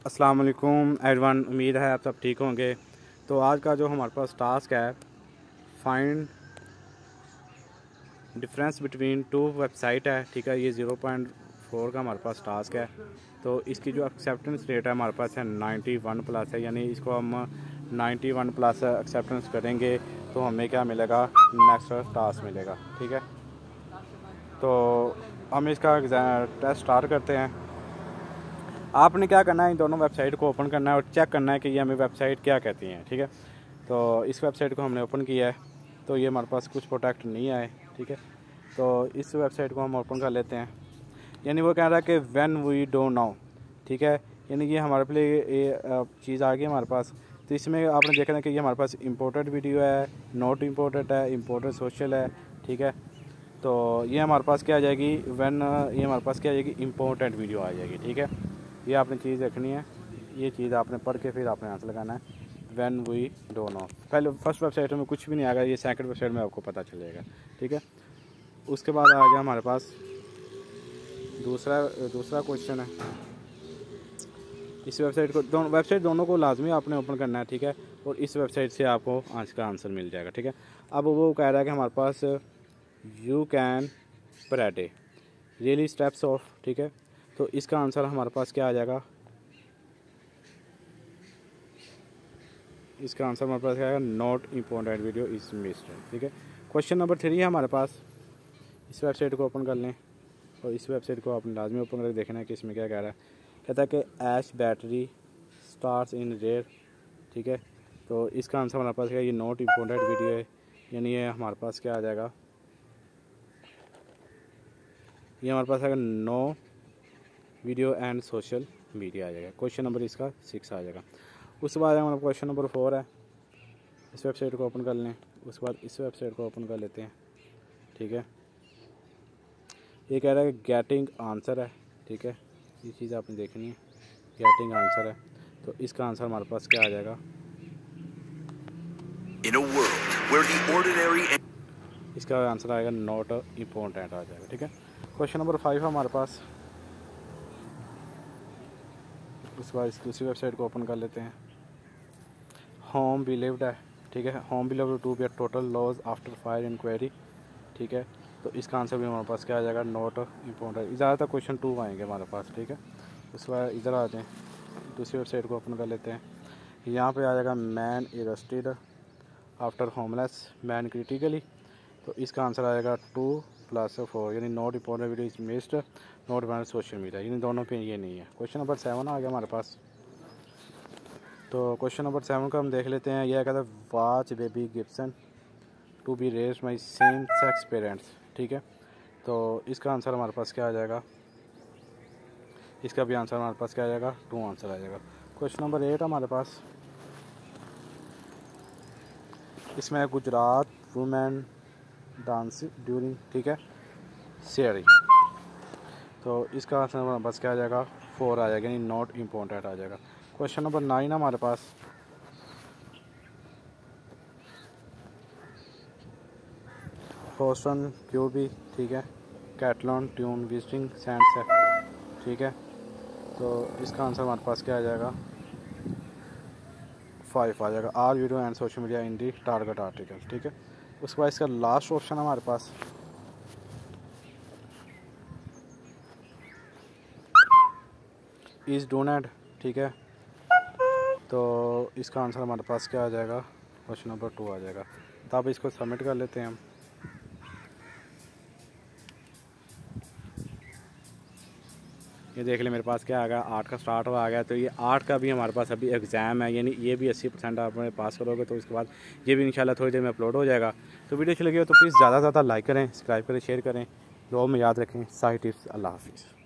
अस्सलाम वालेकुम एवरीवन, उम्मीद है आप सब ठीक होंगे। तो आज का जो हमारे पास टास्क है, find difference between two website है। ठीक है, ये 0.4 का हमारे पास टास्क है। तो इसकी जो एक्सेप्टेंस रेट है हमारे पास है 91 प्लस है, यानी इसको हम 91 प्लस एक्सेप्टेंस करेंगे तो हमें क्या मिलेगा, नेक्स्ट टास्क मिलेगा। ठीक है, तो हम इसका टेस्ट स्टार्ट करते हैं। आपने क्या करना है, इन दोनों वेबसाइट को ओपन करना है और चेक करना है कि ये हमें वेबसाइट क्या कहती हैं। ठीक है, तो इस वेबसाइट को हमने ओपन किया है तो ये हमारे पास कुछ प्रोडक्ट नहीं आए। ठीक है, तो इस वेबसाइट को हम ओपन कर लेते हैं। यानी वो कह रहा है कि व्हेन वी डोंट नो। ठीक है, यानी ये हमारे लिए ये चीज़ आ गई हमारे पास। तो इसमें आपने देखना है कि ये हमारे पास इम्पोर्टेड वीडियो है, नॉट इम्पोर्टेड है, इम्पोर्टेड सोशल है। ठीक है, तो ये हमारे पास क्या आ जाएगी, ये हमारे पास क्या आ जाएगी, इम्पोर्टेंट वीडियो आ जाएगी। ठीक है, ये आपने चीज़ देखनी है, ये चीज़ आपने पढ़ के फिर आपने आंसर लगाना है। व्हेन वी डोंट नो, पहले फर्स्ट वेबसाइट में कुछ भी नहीं आएगा, ये सेकंड वेबसाइट में आपको पता चलेगा। ठीक है, उसके बाद आ गया हमारे पास दूसरा क्वेश्चन है। इस वेबसाइट को दोनों को लाजमी आपने ओपन करना है। ठीक है, और इस वेबसाइट से आपको आज का आंसर मिल जाएगा। ठीक है, अब वो कह रहा है कि हमारे पास यू कैन पराठे रियली स्टेप्स ऑफ। ठीक है, तो इसका आंसर हमारे पास क्या आ जाएगा, इसका आंसर हमारे पास क्या आएगा, not important video is missed. ठीक है, क्वेश्चन नंबर 3 है हमारे पास। इस वेबसाइट को ओपन कर लें और इस वेबसाइट को आपने लाजमी ओपन करके देखना है कि इसमें क्या कह रहा है। कहता है कि ash battery stars in rare. ठीक है, तो इसका आंसर हमारे पास क्या है, ये नॉट इम्पोर्टेंट वीडियो है, यानी ये हमारे पास क्या आ जाएगा, ये हमारे पास आएगा no video and social media आ जाएगा। क्वेश्चन नंबर इसका 6 आ जाएगा। उसके बाद हमारा क्वेश्चन नंबर 4 है। इस वेबसाइट को ओपन कर लें, उसके बाद इस वेबसाइट को ओपन कर लेते हैं। ठीक है, ये कह रहा है कि गेटिंग आंसर है। ठीक है, ये चीज़ आपने देखनी है, गेटिंग आंसर है। तो इसका आंसर हमारे पास क्या आ जाएगा, In a world where the ordinary इसका आंसर आएगा नॉट इम्पोर्टेंट आ जाएगा। ठीक है, क्वेश्चन नंबर 5 है हमारे पास। उसके बाद इस दूसरी वेबसाइट को ओपन कर लेते हैं। होम बिलीव्ड है। ठीक है, home believed to be a total loss after fire inquiry. ठीक है, तो इसका आंसर भी हमारे पास क्या आ जाएगा, नॉट इम्पोर्टेंट। ज़्यादातर क्वेश्चन 2 आएंगे हमारे पास। ठीक है, उसके बाद इधर आ जाएँ, दूसरी वेबसाइट को ओपन कर लेते हैं। यहाँ पे आ जाएगा man arrested after homeless man critically. तो इसका आंसर आएगा 2+4, यानी not important video is missed, not important social media, इन दोनों पे ये नहीं है। क्वेश्चन नंबर 7 आ गया हमारे पास। तो क्वेश्चन नंबर 7 का हम देख लेते हैं। यह कहता है watch baby Gibson to be raise my same sex parents. ठीक है, तो इसका आंसर हमारे पास क्या आ जाएगा, इसका भी आंसर हमारे पास क्या आ जाएगा, 2 आंसर आ जाएगा। क्वेश्चन नंबर 8 हमारे पास। इसमें गुजरात वुमेन डांस ड्यूरिंग, ठीक है, शेयरिंग। तो इसका आंसर हमारे पास क्या आ जाएगा, 4 आ जाएगा, यानी नॉट इम्पोर्टेंट आ जाएगा। क्वेश्चन नंबर 9 हमारे पास। होस्टन क्यूबी, ठीक है, कैटलॉन ट्यून विजिटिंग सेंट्स है। ठीक है, तो इसका आंसर हमारे पास क्या आ जाएगा, 5 आ जाएगा। Are video and social media in the target article. ठीक है, उसके बाद इसका लास्ट ऑप्शन हमारे पास इज़ डोनेट। ठीक है, तो इसका आंसर हमारे पास क्या आ जाएगा, क्वेश्चन नंबर 2 आ जाएगा। तो अब इसको सबमिट कर लेते हैं हम। ये देख ले मेरे पास क्या आ गया, 8 का स्टार्ट हुआ आ गया। तो ये 8 का भी हमारे पास अभी एग्ज़ाम है, यानी ये भी 80% आप पास करोगे। तो इसके बाद ये भी इंशाल्लाह थोड़ी देर में अपलोड हो जाएगा। तो वीडियो अच्छी लगी हो तो प्लीज़ ज़्यादा से ज़्यादा लाइक करें, सब्सक्राइब करें, शेयर करें। दुआ में याद रखें। साही टिप्स। अल्लाह हाफिज़।